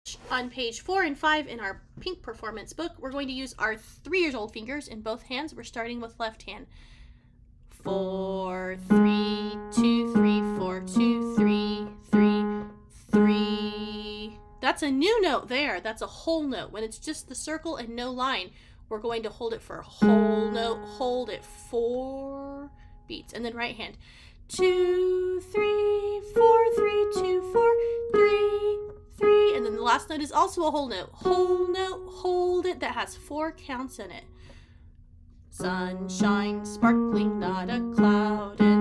On page 4 and 5 in our pink performance book, we're going to use our 3-year-old fingers in both hands. We're starting with left hand. 4, 3, 2, 3, 4, 2, 3, 3, 3. That's a new note there. That's a whole note. When it's just the circle and no line, we're going to hold it for a whole note. Hold it 4 beats. And then right hand. 2, 3, 4, 3, 2, 4, 3, 3. And then the last note is also a whole note. Whole note, hold it. That has 4 counts in it. Sunshine sparkling, not a cloud.